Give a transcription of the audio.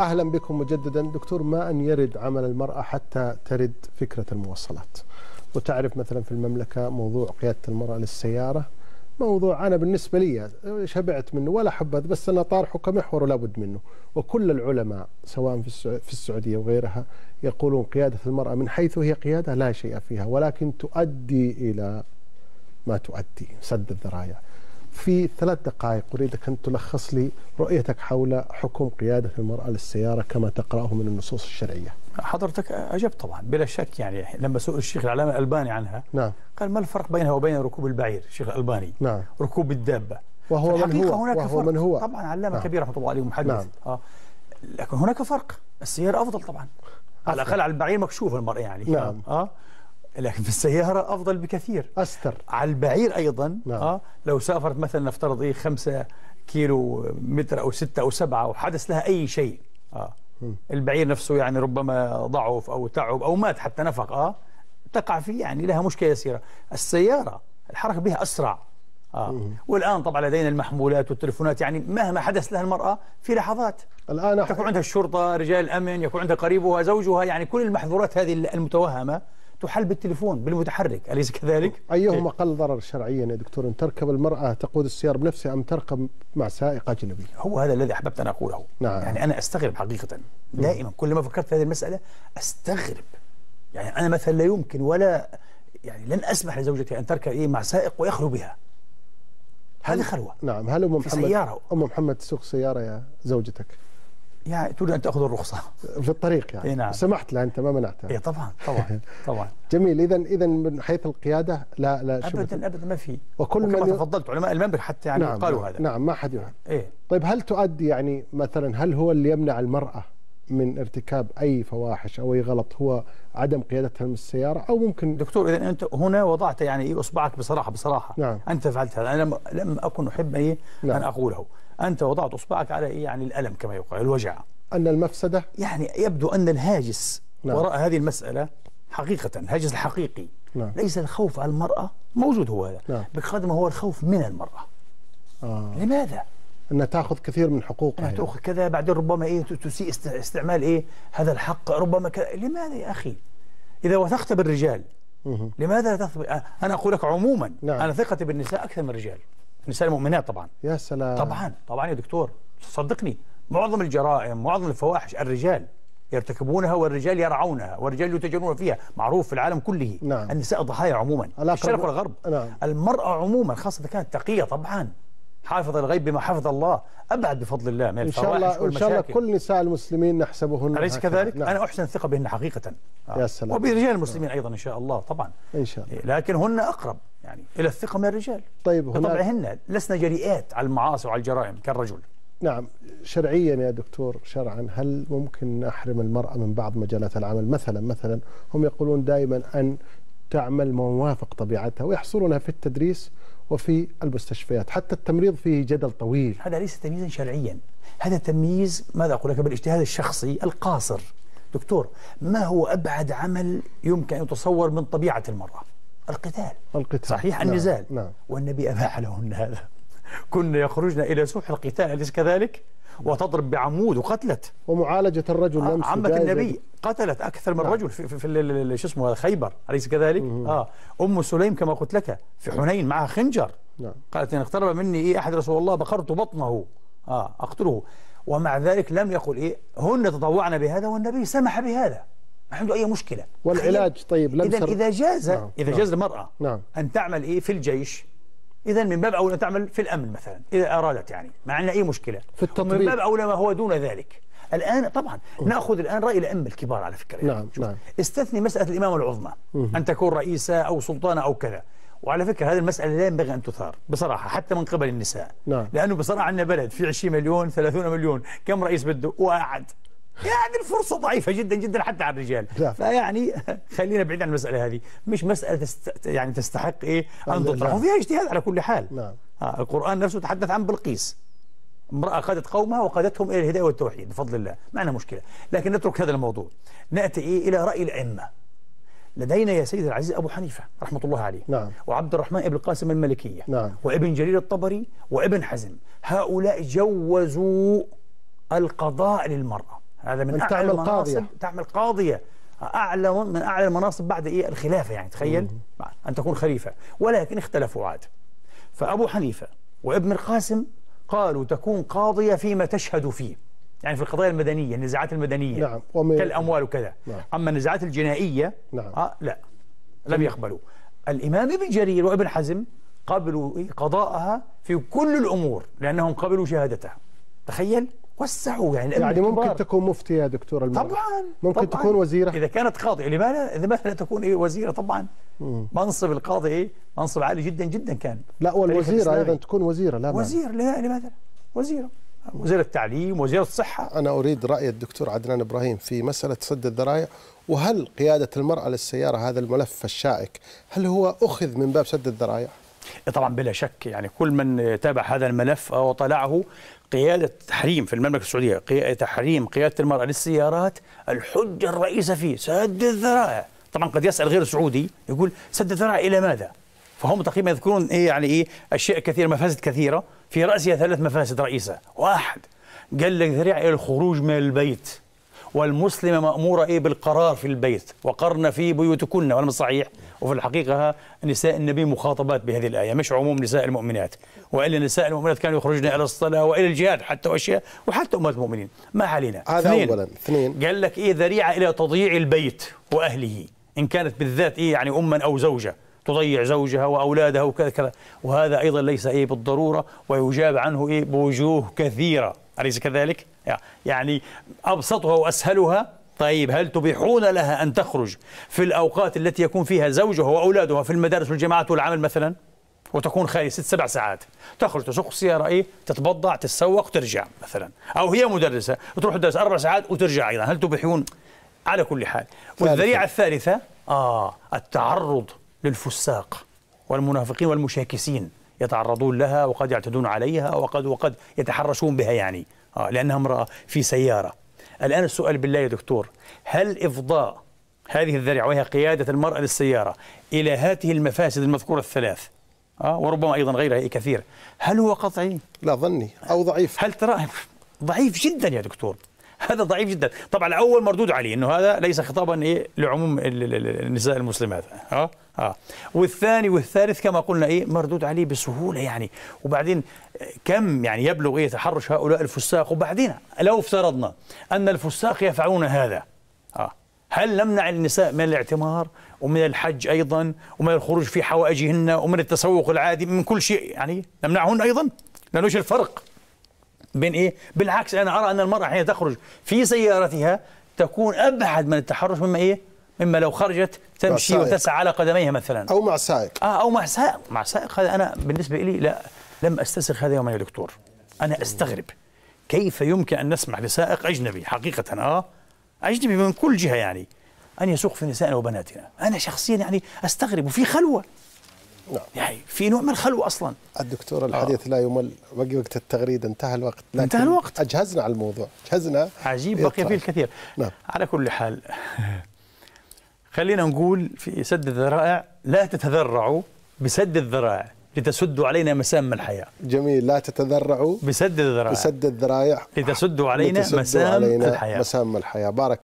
أهلا بكم مجددا. دكتور، ما أن يرد عمل المرأة حتى ترد فكرة الموصلات. وتعرف مثلا في المملكة موضوع قيادة المرأة للسيارة موضوع أنا بالنسبة لي شبعت منه ولا حبذ، بس أنا طارحه كمحور ولا بد منه. وكل العلماء سواء في السعودية وغيرها يقولون قيادة المرأة من حيث هي قيادة لا شيء فيها، ولكن تؤدي إلى ما تؤدي، سد الذرائع. في 3 دقائق أريدك أن تلخص لي رؤيتك حول حكم قيادة المرأة للسيارة كما تقرأه من النصوص الشرعية. حضرتك أجبت طبعا بلا شك. يعني لما سئل الشيخ العلامة الألباني عنها نعم قال ما الفرق بينها وبين ركوب البعير؟ الشيخ الألباني نعم ركوب الدابة. وهو من هو هناك وهو فرق. من هو طبعا علامة نعم. كبير رحمة الله عليه محدث. نعم. لكن هناك فرق. السيارة أفضل طبعا، على الأقل على البعير مكشوف المرء يعني. نعم. لكن في السيارة أفضل بكثير. أستر. على البعير أيضا. نعم. لو سافرت مثلا نفترض 5 كيلو متر أو 6 أو 7 وحدث لها أي شيء، البعير نفسه يعني ربما ضعف أو تعب أو مات حتى نفق، تقع فيه يعني لها مشكلة يسيرة. السيارة الحركة بها أسرع. والآن طبعا لدينا المحمولات والتلفونات، يعني مهما حدث لها المرأة في لحظات الآن يكون عندها الشرطة، رجال الأمن، يكون عندها قريبها، زوجها، يعني كل المحظورات هذه المتوهمة تحل بالتليفون بالمتحرك، أليس كذلك؟ أيهما أقل ضرر شرعيا يا دكتور، أن تركب المرأة تقود السيارة بنفسها أم تركب مع سائق أجنبي؟ هو هذا الذي أحببت أن أقوله. نعم. يعني أنا أستغرب حقيقة دائما كل ما فكرت في هذه المسألة أستغرب. يعني أنا مثلا لا يمكن ولا يعني لن أسمح لزوجتي أن تركب مع سائق ويخلو بها. هذه خلوة. نعم. هل أم محمد تسوق سيارة يا زوجتك؟ يعني تريد أن تأخذ الرخصة في الطريق يعني. نعم. سمحت لها أنت ما منعتها. طبعا طبعا طبعا. جميل. إذا من حيث القيادة لا أبدا أبدا ما في. وكل من تفضلت علماء المملكة حتى يعني نعم قالوا هذا. نعم ما حد يعلم. طيب هل تؤدي يعني مثلا هل هو اللي يمنع المرأة من ارتكاب أي فواحش أو أي غلط هو عدم قيادتها من السيارة، أو ممكن؟ دكتور إذا أنت هنا وضعت يعني إصبعك بصراحة. نعم. أنت فعلت هذا. أنا لم أكن أحب نعم. أن أقوله. أنت وضعت إصبعك على يعني الألم كما يقال، الوجع. أن المفسدة يعني يبدو أن الهاجس نعم. وراء هذه المسألة حقيقة الهاجس الحقيقي نعم. ليس الخوف على المرأة، موجود هو هذا، نعم. بقدر ما هو الخوف من المرأة. لماذا؟ أنها تأخذ كثير من حقوقها، أنها تأخذ كذا، بعدين ربما تسيء استعمال هذا الحق، ربما كذا. لماذا يا أخي؟ إذا وثقت بالرجال لماذا لا تثق؟ أنا أقول لك عموما نعم. أنا ثقتي بالنساء أكثر من الرجال، النساء المؤمنات طبعا. يا سلام. طبعا يا دكتور صدقني، معظم الجرائم معظم الفواحش الرجال يرتكبونها والرجال يرعونها والرجال يتجرون فيها، معروف في العالم كله. نعم. النساء ضحايا عموما في الشرق والغرب. نعم. المرأة عموما خاصة إذا كانت تقية طبعا، حافظ الغيب بما حفظ الله، أبعد بفضل الله من الفواحش والمشاكل. إن شاء الله كل نساء المسلمين نحسبهن أليس كذلك؟ نعم. أنا أحسن الثقة بهن حقيقة. يا سلام. وبرجال المسلمين أيضا إن شاء الله طبعا. إن شاء الله. لكن هن أقرب يعني إلى الثقة من الرجال. طيب بطبعهن لسنا جريئات على المعاصي وعلى الجرائم كالرجل. نعم. شرعيا يا دكتور، شرعا هل ممكن نحرم المرأة من بعض مجالات العمل؟ مثلا هم يقولون دائما أن تعمل ما يوافق طبيعتها، ويحصرونها في التدريس وفي المستشفيات، حتى التمريض فيه جدل طويل. هذا ليس تمييزا شرعيا، هذا تمييز ماذا أقول لك بالاجتهاد الشخصي القاصر. دكتور، ما هو أبعد عمل يمكن أن يتصور من طبيعة المرأة؟ القتال. صحيح. نعم. النزال. نعم. والنبي أباح لهن هذا. كنا يخرجن إلى سوح القتال، أليس كذلك؟ وتضرب بعمود وقتلت. ومعالجة الرجل نفسه. عمة النبي قتلت أكثر من رجل في شو اسمه خيبر، أليس كذلك؟ أم سليم كما قلت لك في حنين معها خنجر. نعم. قالت إن اقترب مني أحد رسول الله بقرت بطنه أقتله. ومع ذلك لم يقل هن تطوعن بهذا والنبي سمح بهذا، ما عنده أي مشكلة. والعلاج طيب إذا جاز نعم. إذا جاز للمرأة نعم. أن تعمل في الجيش، إذا من باب أولى تعمل في الأمن مثلا إذا أرادت، يعني ما عندنا أي مشكلة. في التطبيق من باب أولى ما هو دون ذلك. الآن طبعا نأخذ الآن رأي الأئمة الكبار على فكرة. نعم. نعم. استثني مسألة الإمامة العظمى أن تكون رئيسة أو سلطانة أو كذا. وعلى فكرة هذه المسألة لا ينبغي أن تثار بصراحة حتى من قبل النساء. نعم. لأنه بصراحة عندنا بلد في 20 مليون 30 مليون، كم رئيس بده؟ واحد. يعني الفرصة ضعيفة جدا جدا حتى على الرجال. فيعني خلينا بعيد عن المسألة هذه، مش مسألة يعني تستحق أن تطرح، وفيها اجتهاد على كل حال. نعم. القرآن نفسه تحدث عن بلقيس، امرأة قادت قومها وقادتهم إلى الهداية والتوحيد بفضل الله، ما عندنا مشكلة. لكن نترك هذا الموضوع، نأتي إلى رأي الأئمة. لدينا يا سيدي العزيز أبو حنيفة رحمة الله عليه. نعم. وعبد الرحمن ابن القاسم المالكية. نعم. وابن جرير الطبري وابن حزم، هؤلاء جوزوا القضاء للمرأة. هذا من أعلى المناصب، تعمل قاضية، أعلى من أعلى المناصب بعد إيه الخلافة، يعني تخيل أن تكون خليفة. ولكن اختلفوا عاد، فأبو حنيفة وابن القاسم قالوا تكون قاضية فيما تشهد فيه، يعني في القضايا المدنية، النزاعات المدنية، نعم، كالأموال وكذا. نعم. أما النزاعات الجنائية لا، لم يقبلوا. الإمام ابن جرير وابن حزم قبلوا قضاءها في كل الأمور لأنهم قبلوا شهادتها. تخيل، وسعوا يعني ممكن تكون مفتي يا دكتور المرأة. طبعا ممكن طبعاً تكون وزيرة إذا كانت قاضية. لماذا لا تكون وزيرة؟ طبعا منصب القاضي منصب عالي جدا جدا كان. لا، والوزيرة أيضا تكون وزيرة. لا وزير، لماذا؟ وزيرة، وزير التعليم، وزير الصحة. أنا أريد رأي الدكتور عدنان إبراهيم في مسألة سد الذرائع، وهل قيادة المرأة للسيارة هذا الملف الشائك هل هو أخذ من باب سد الذرائع؟ طبعا بلا شك، يعني كل من تابع هذا الملف وطلعه، قيادة تحريم في المملكة السعودية، تحريم قيادة المرأة للسيارات الحجة الرئيسة فيه سد الذرائع. طبعا قد يسأل غير سعودي يقول سد الذرائع إلى ماذا؟ فهم تقريبا يذكرون أشياء كثيرة، مفاسد كثيرة، في رأسها 3 مفاسد رئيسة. 1، قال لك ذريعة إلى الخروج من البيت، والمسلمة مأمورة بالقرار في البيت، وقرن في بيوتكن، ولا صحيح؟ وفي الحقيقة نساء النبي مخاطبات بهذه الآية، مش عموم نساء المؤمنات، وإلا نساء المؤمنات كانوا يخرجن إلى الصلاة وإلى الجهاد حتى وأشياء، وحتى أمهات المؤمنين. ما علينا. هذا أولا. 2، قال لك ذريعة إلى تضييع البيت وأهله، إن كانت بالذات يعني أما أو زوجة تضيع زوجها وأولادها وكذا كذا، وهذا أيضا ليس بالضرورة، ويجاب عنه بوجوه كثيرة، أليس كذلك؟ يعني أبسطها وأسهلها. طيب، هل تبيحون لها أن تخرج في الأوقات التي يكون فيها زوجها وأولادها في المدارس والجامعات والعمل مثلا، وتكون خالية 6-7 ساعات، تخرج تسوق السيارة تتبضع تتسوق ترجع مثلا، أو هي مدرسة وتروح تدرس 4 ساعات وترجع أيضا، هل تبيحون؟ على كل حال. والذريعة الثالثة التعرض للفساق والمنافقين والمشاكسين، يتعرضون لها وقد يعتدون عليها وقد يتحرشون بها، يعني لأنها امرأة في سيارة. الآن السؤال بالله يا دكتور، هل إفضاء هذه الذريعة وهي قيادة المرأة للسيارة إلى هذه المفاسد المذكورة الثلاث، وربما أيضا غيرها كثير، هل هو قطعي؟ لا، ظني أو ضعيف. هل ترى ضعيف جدا يا دكتور؟ هذا ضعيف جدا. طبعا الأول مردود عليه أنه هذا ليس خطابا لعموم النساء المسلمات، والثاني والثالث كما قلنا مردود عليه بسهولة يعني. وبعدين كم يعني يبلغ تحرش هؤلاء الفساق؟ وبعدين لو افترضنا أن الفساق يفعلون هذا، هل نمنع النساء من الاعتمار ومن الحج أيضا ومن الخروج في حوائجهن ومن التسوق العادي من كل شيء؟ يعني نمنعهن أيضا؟ لأنه إيش الفرق بين بالعكس، أنا أرى أن المرأة حين تخرج في سيارتها تكون أبعد من التحرش مما لو خرجت تمشي وتسعى على قدميها مثلا، أو مع سائق. أو مع سائق. هذا أنا بالنسبة لي لا، لم أستسغ هذا يوما يا دكتور. أنا أستغرب كيف يمكن أن نسمح لسائق أجنبي حقيقة أجنبي من كل جهة يعني أن يسوق في نسائنا وبناتنا. أنا شخصيا يعني أستغرب، وفي خلوة. يعني في نوع من الخلوة أصلا. الدكتور الحديث لا يمل، بقي وقت التغريدة، انتهى الوقت. انتهى الوقت، أجهزنا على الموضوع، أجهزنا عجيب، بقي فيه الكثير. على كل حال خلينا نقول في سد الذرائع، لا تتذرعوا بسد الذرائع لتسدوا علينا مسام الحياة. جميل، لا تتذرعوا بسد الذرائع لتسدوا علينا مسام الحياة. بارك